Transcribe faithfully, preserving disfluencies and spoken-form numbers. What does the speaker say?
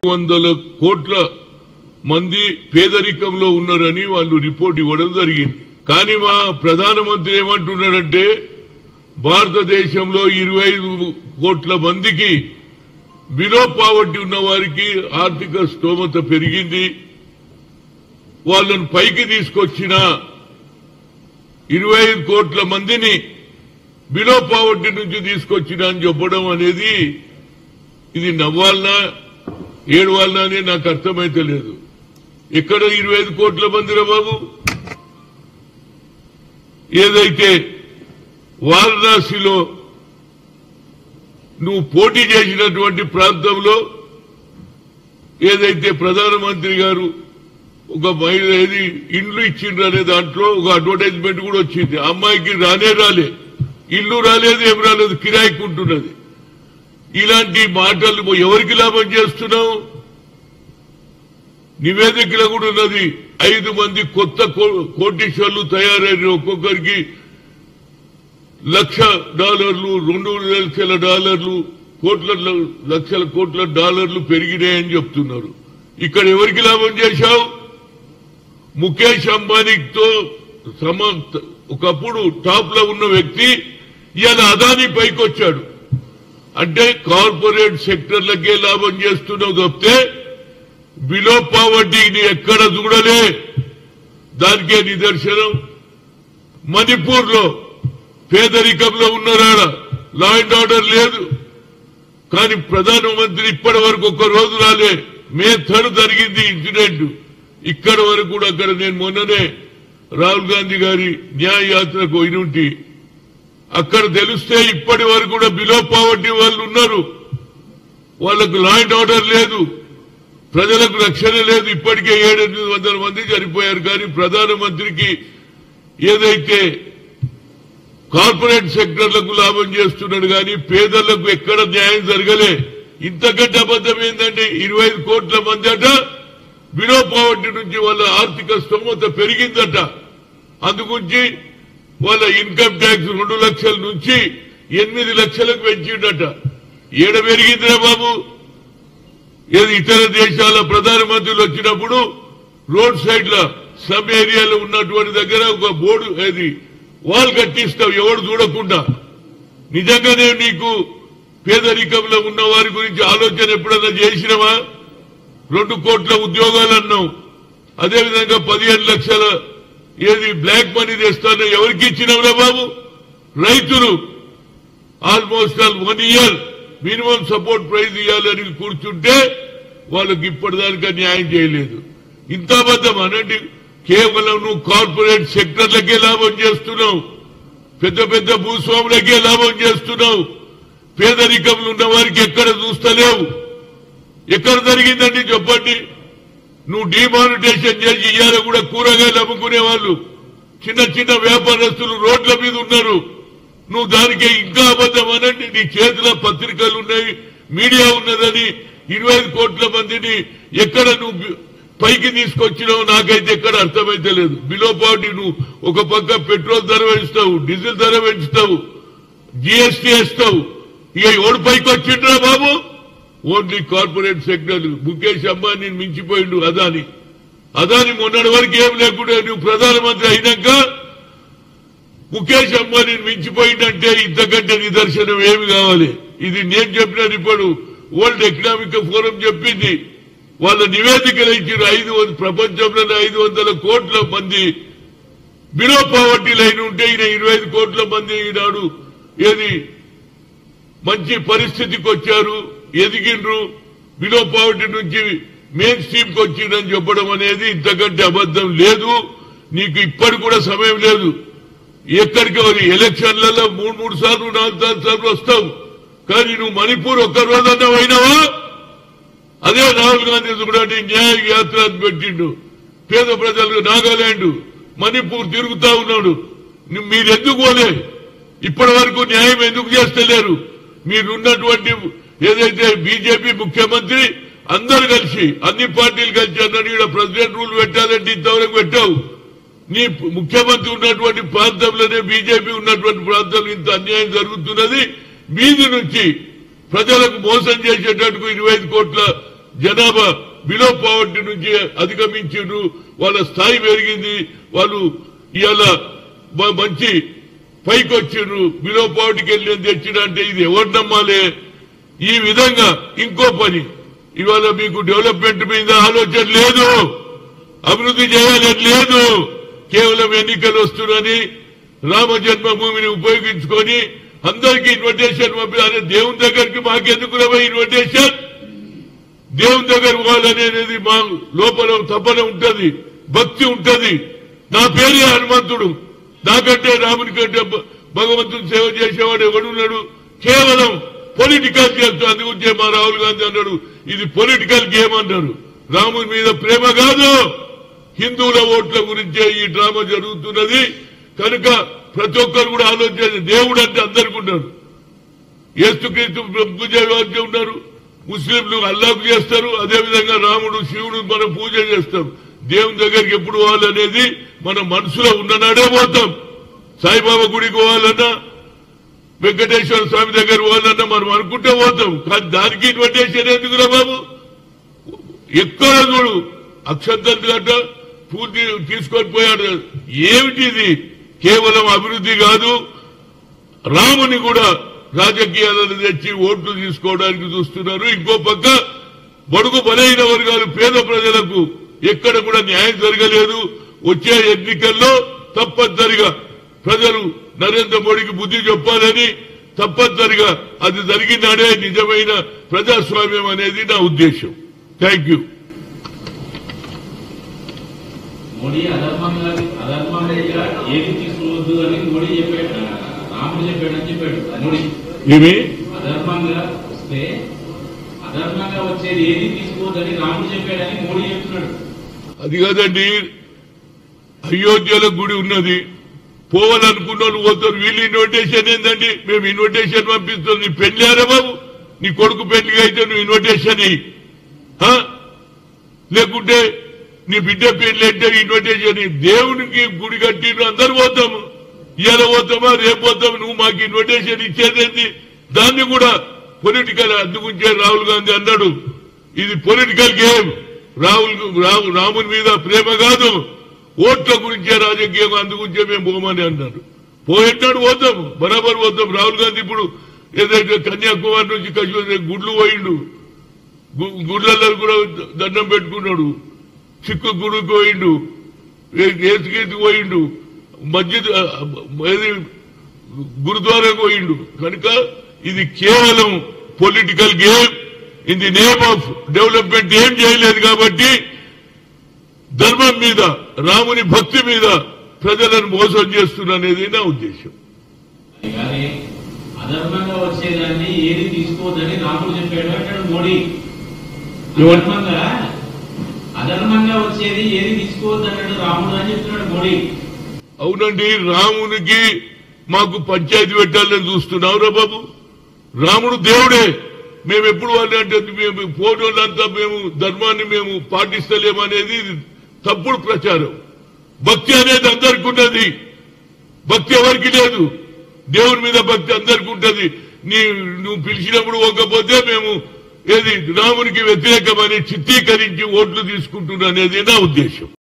వందల కోట్ల మంది పేదరికంలో ఉన్నారని వాళ్ళు రిపోర్ట్ ఇవ్వడం జరిగింది. కానీ మా ప్రధానమంత్రి ఏమంటున్నారంటే భారతదేశంలో ఇరవై ఐదు కోట్ల మందికి బిలో పావర్టీ ఉన్న వారికి ఆర్థిక స్తోమత పెరిగింది, వాళ్ళను పైకి తీసుకొచ్చిన ఇరవై ఐదు కోట్ల మందిని బిలో పావర్టీ నుంచి తీసుకొచ్చిన అని చెప్పడం అనేది ఇది నవ్వాలనా ఏడవాలనా అని నాకు అర్థమైతే లేదు. ఎక్కడ ఇరవై ఐదు కోట్ల మందిరా బాబు? ఏదైతే వారణాసిలో నువ్వు పోటీ చేసినటువంటి ప్రాంతంలో ఏదైతే ప్రధానమంత్రి గారు ఒక మహిళ ఏది ఇండ్లు ఇచ్చిండ్రు అనే దాంట్లో ఒక అడ్వర్టైజ్మెంట్ కూడా వచ్చింది. అమ్మాయికి రానే రాలే, ఇల్లు రాలేదు, ఏం రాలేదు, కిరాయికుంటున్నది. ఇలాంటి మాటలు ఎవరికి లాభం చేస్తున్నావు? నివేదికలో కూడా ఉన్నది, ఐదు మంది కొత్త కోటీశ్వర్లు తయారైన ఒక్కొక్కరికి లక్ష డాలర్లు రెండు లక్షల డాలర్లు కోట్ల లక్షల కోట్ల డాలర్లు పెరిగినాయని చెప్తున్నారు. ఇక్కడ ఎవరికి లాభం చేశావు? ముఖేష్ అంబానీతో సమ ఒకప్పుడు టాప్ లో ఉన్న వ్యక్తి ఇవాళ అదానీ పైకి వచ్చాడు. అంటే కార్పొరేట్ సెక్టర్లకే లాభం చేస్తున్నావు తప్పితే బిలో పావర్టీని ఎక్కడ చూడలే. దానికే నిదర్శనం మణిపూర్ లో పేదరికంలో ఉన్నారా, లా అండ్ ఆర్డర్ లేదు. కానీ ప్రధానమంత్రి ఇప్పటి వరకు ఒక్క రోజు రాలే. మే థర్డ్ జరిగింది ఇన్సిడెంట్. ఇక్కడ వరకు కూడా అక్కడ నేను మొన్ననే రాహుల్ గాంధీ గారి న్యాయ యాత్రకు పోయినుంటి. అక్కడ తెలిస్తే ఇప్పటి వరకు కూడా బిలో పావర్టీ వాళ్ళు ఉన్నారు, వాళ్లకు లా అండ్ ఆర్డర్ లేదు, ప్రజలకు రక్షణ లేదు. ఇప్పటికే ఏడెనిమిది వందల మంది చనిపోయారు. కానీ ప్రధానమంత్రికి ఏదైతే కార్పొరేట్ సెక్టర్లకు లాభం చేస్తున్నాడు కానీ పేదలకు ఎక్కడ న్యాయం జరగలే. ఇంతకంటే అబద్ధం ఏంటంటే ఇరవై ఐదు కోట్ల మంది అట బిలో పావర్టీ నుంచి వాళ్ళ ఆర్థిక స్తోమత పెరిగిందట. అందుగురించి వాళ్ళ ఇన్కమ్ ట్యాక్స్ రెండు లక్షల నుంచి ఎనిమిది లక్షలకు పెంచిండట. ఏడ పెరిగిందిరా బాబు? ఏది ఇతర దేశాల ప్రధానమంత్రులు వచ్చినప్పుడు రోడ్ సైడ్ ల సబ్ ఏరియాలో ఉన్నటువంటి దగ్గర ఒక బోర్డు ఏది వాల్ కట్టిస్తావు ఎవడు చూడకుండా. నిజంగానే నీకు పేదరికంలో ఉన్న వారి గురించి ఆలోచన ఎప్పుడన్నా చేసినవా? రెండు కోట్ల ఉద్యోగాలు అన్నావు, అదేవిధంగా పదిహేను లక్షల ఏది బ్లాక్ మనీ తెస్తానో ఎవరికి ఇచ్చినవరా బాబు? రైతులు almost all one year minimum support price ఇవ్వాలని కూర్చుంటే వాళ్ళకి ఇప్పటిదానికా న్యాయం చేయలేదు. ఇంత అబద్ధం అనండి. కేవలం నువ్వు కార్పొరేట్ సెక్టర్లకే లాభం చేస్తున్నావు, పెద్ద పెద్ద భూస్వాములకే లాభం చేస్తున్నావు. పేదరికంలో ఉన్న వారికి ఎక్కడ చూస్తలేవు. ఎక్కడ జరిగిందండి చెప్పండి? నువ్వు డిమానిటైజేషన్ చేసి ఇయ్యాల కూడా కూరగాయలు అమ్ముకునే వాళ్ళు చిన్న చిన్న వ్యాపారస్తులు రోడ్ల మీద ఉన్నారు. నువ్వు దానికి ఇంకా అబద్ధం అనండి. నీ చేతిలో పత్రికలు ఉన్నాయి, మీడియా ఉన్నదని ఇరవై ఐదు కోట్ల మందిని ఎక్కడ నువ్వు పైకి తీసుకొచ్చినావు నాకైతే ఎక్కడ అర్థమైతే లేదు. బిలో పావర్టీ నువ్వు ఒక పక్క పెట్రోల్ ధర పెంచుతావు, డీజిల్ ధర పెంచుతావు, జీఎస్టీ వేస్తావు. ఇక ఎవడు పైకి వచ్చిండ్రా బాబు? Only corporate sector. Mukesh Ambani మించిపోయిండు అదాని. అదాని మొన్నటి వరకు ఏం లేకుండా నువ్వు ప్రధానమంత్రి అయినాక ముఖేష్ అంబానీని మించిపోయిందంటే ఇంతకంటే నిదర్శనం ఏమి కావాలి? ఇది నేను చెప్పిన రిపోర్టు వరల్డ్ ఎకనామిక్ ఫోరం చెప్పింది. వాళ్ళ నివేదికలు ఇచ్చిన ఐదు ప్రపంచంలోనే ఐదు వందల కోట్ల మంది బిలో పావర్టీ లైన్ ఉంటే ఈయన ఇరవై ఐదు కోట్ల మంది ఈనాడు ఏది మంచి పరిస్థితికి వచ్చారు, ఎదిగిండ్రు, బిలో పావర్టీ నుంచి మెయిన్ స్ట్రీమ్ కి వచ్చిందని చెప్పడం అనేది ఇంతకంటే అబద్ధం లేదు. నీకు ఇప్పటి కూడా సమయం లేదు. ఎక్కడికి ఎలక్షన్లలో మూడు మూడు సార్లు నాలుగు నాలుగు సార్లు వస్తావు. కానీ నువ్వు మణిపూర్ ఒక్క రోజన్నా పోయినావా? అదే రాహుల్ గాంధీ కూడా న్యాయ యాత్ర పెట్టిండు. పేద ప్రజలకు నాగాలాండ్ మణిపూర్ తిరుగుతా ఉన్నాడు. మీరెందుకు పోలే? ఇప్పటి వరకు న్యాయం ఎందుకు చేస్తలేరు? మీరున్నటువంటి ఏదైతే బీజేపీ ముఖ్యమంత్రి అందరు కలిసి అన్ని పార్టీలు కలిసి అన్నాడు ఇక్కడ ప్రెసిడెంట్ రూల్ పెట్టాలంటే ఇంతవరకు పెట్టావు. నీ ముఖ్యమంత్రి ఉన్నటువంటి ప్రాంతంలోనే బీజేపీ ఉన్నటువంటి ప్రాంతంలో ఇంత అన్యాయం జరుగుతున్నది. మీది నుంచి ప్రజలకు మోసం చేసేటట్టుకు ఇరవై ఐదు కోట్ల జనాభా బిలో పావర్టీ నుంచి అధిగమించారు, వాళ్ళ స్థాయి పెరిగింది, వాళ్ళు ఇవాళ మంచి పైకి వచ్చిండ్రు, బిలో పావర్టీకి వెళ్ళి తెచ్చినంటే ఇది ఎవరు నమ్మాలి? ఈ విధంగా ఇంకో పని, ఇవాళ మీకు డెవలప్మెంట్ మీద ఆలోచన లేదు, అభివృద్ధి చేయాలని లేదు, కేవలం ఎన్నికలు వస్తున్నారని రామ జన్మభూమిని ఉపయోగించుకొని అందరికీ ఇన్విటేషన్ పంపించాలి. దేవుని దగ్గరికి మాకెందుకు రాబోయే ఇన్విటేషన్? దేవుని దగ్గర పోవాలనేది మా లోపల తపన ఉంటది, భక్తి ఉంటది. నా పేరే హనుమంతుడు, నాకంటే రాముని కంటే భగవంతుని సేవ చేసేవాడు ఎవడున్నాడు? కేవలం పొలిటికల్ చేస్తూ. అందుగురించే మా రాహుల్ గాంధీ అన్నాడు ఇది పొలిటికల్ గేమ్ అన్నారు. రాముని మీద ప్రేమ కాదు, హిందువుల ఓట్ల గురించే ఈ డ్రామా జరుగుతున్నది. కనుక ప్రతి ఒక్కరు కూడా ఆలోచించారు. దేవుడు అంటే అందరికీ ఉన్నారు, యేసుక్రీస్తు పూజ ఉన్నారు, ముస్లింలు అల్లాహకు చేస్తారు, అదేవిధంగా రాముడు శివుడు మనం పూజ చేస్తాం. దేవుని దగ్గరికి ఎప్పుడు పోవాలనేది మన మనసులో ఉన్ననాడే పోతాం. సాయిబాబా గుడికి పోవాలన్నా, వెంకటేశ్వర స్వామి దగ్గర పోవాలన్నా మనం అనుకుంటే పోతాం. కానీ దానికి ఇన్విటేషన్ ఎందుకురా బాబు? ఎక్కడ చూడు అక్షంతలు గట్ట పూర్తి తీసుకొని పోయాడు. ఏమిటిది? కేవలం అభివృద్ధి కాదు, రాముని కూడా రాజకీయాలను తెచ్చి ఓట్లు తీసుకోవడానికి చూస్తున్నారు. ఇంకో పక్క బడుగు బలైన వర్గాలు పేద ప్రజలకు ఎక్కడ కూడా న్యాయం జరగలేదు. వచ్చే ఎన్నికల్లో తప్పనిసరిగా ప్రజలు నరేంద్ర మోడీకి బుద్ధి చెప్పాలని, తప్పనిసరిగా అది జరిగినాడే నిజమైన ప్రజాస్వామ్యం అనేది నా ఉద్దేశం. Thank you. మోడీ అధర్మంగా అధర్మంగా ఏది తీసుకోవద్దు అని మోడీ చెప్పాడు, రాముడు చెప్పాడని చెప్పాడు. మోడీ ఏమి అధర్మంగా వస్తే అధర్మంగా వచ్చేది ఏది తీసుకోవద్దని రాముడు చెప్పాడని మోడీ చెప్తున్నాడు. అది కాదండి, అయోధ్యలో గుడి ఉన్నది, పోవాలనుకున్న వాళ్ళు పోతారు. వీళ్ళు ఇన్విటేషన్ ఏందండి? మేము ఇన్విటేషన్ పంపిస్తాం. నీ పెళ్లియారా బాబు? నీ కొడుకు పెళ్లిగా అయితే నువ్వు ఇన్విటేషన్ లేకుంటే నీ బిడ్డ పెళ్లి అంటే ఇన్విటేషన్. దేవునికి గుడి కట్టిన అందరు పోతాము, ఇవాళ పోతామా రేపు పోతాము, నువ్వు మాకు ఇన్విటేషన్ ఇచ్చేదేంటి? దాన్ని కూడా పొలిటికల్. అందుకుంచే రాహుల్ గాంధీ అన్నాడు ఇది పొలిటికల్ గేమ్. రాహుల్ రాముని మీద ప్రేమ కాదు, ఓట్ల గురించే రాజకీయం, అందుగురించే మేము పోమని అన్నాడు. పోయినాడు పోతాం, బరాబర్ పోతాం. రాహుల్ గాంధీ ఇప్పుడు ఏదైతే కన్యాకుమారి నుంచి కశ్మీర్ గుడ్లు పోయిండు, గుడ్లలో కూడా దండం పెట్టుకున్నాడు, సిక్కు గుడికి పోయిండు, ఏసుకీతికి పోయిండు, మస్జిద్ గురుద్వారాకు పోయిండు. కనుక ఇది కేవలం political game. In the name of development ఏం చేయలేదు కాబట్టి ధర్మం మీద, రాముని భక్తి మీద ప్రజలను మోసం చేస్తున్నది నా ఉద్దేశం. అధర్మంగా వచ్చేదాన్ని ఏది తీసుకోవద్దని రాముడు చెప్పాడు అంటాడు మోడీ. అధర్మంగా అధర్మంగా వచ్చేది ఏది తీసుకోవద్దన్నాడు రాముడు అని చెప్తున్నాడు మోడీ. అవునండి, రామునికి మాకు పంచాయతీ పెట్టాలని చూస్తున్నావురా బాబు? రాముడు దేవుడే. మేము ఎప్పుడు వాళ్ళు అంటే మేము ఫోటోలంతా మేము ధర్మాన్ని మేము పాటిస్తలేమనేది తప్పుడు ప్రచారం. భక్తి అనేది అందరికీ ఉన్నది, భక్తి ఎవరికి లేదు. దేవుని మీద భక్తి అందరికీ ఉంటది. నీ నువ్వు పిలిచినప్పుడు పోకపోతే మేము ఏది రామునికి వ్యతిరేకమని చిత్రీకరించి ఓట్లు తీసుకుంటున్నా అనేది నా ఉద్దేశం.